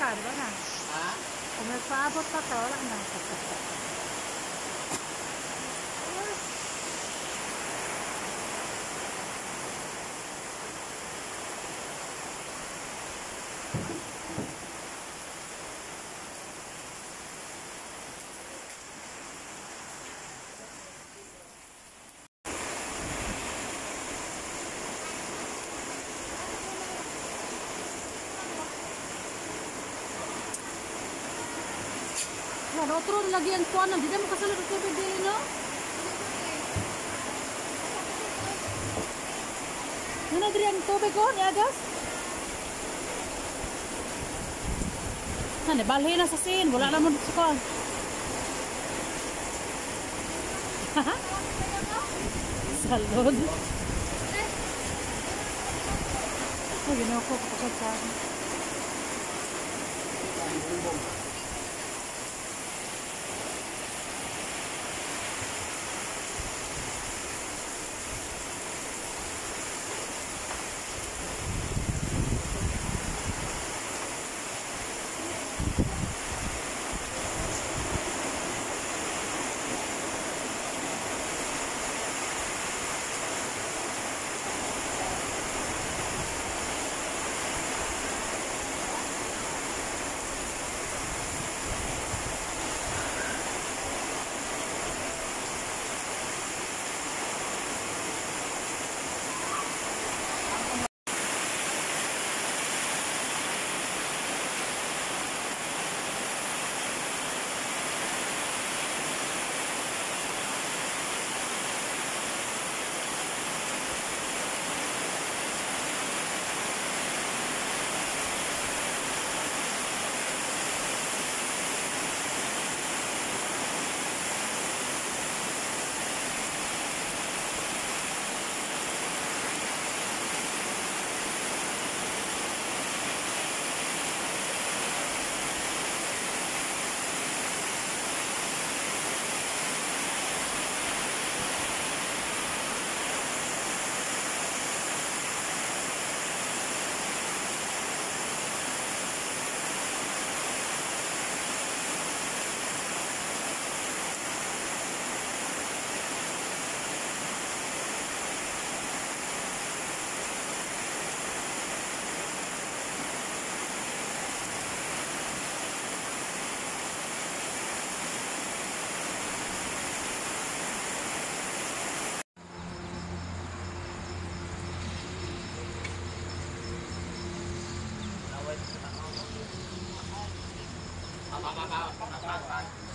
di ba na? Ha? Kung nagpaabot pa to, wala na. Ano, otro lagi ang tuwan. Hindi mo kasalo sa tubig din, no? Ano na ang tubig ko, ni Agas? Ano, balhin na sa sin. Wala naman sa kwan. Haha? Salod. Oh, ginawa ko. Kapasad sa akin. Apa.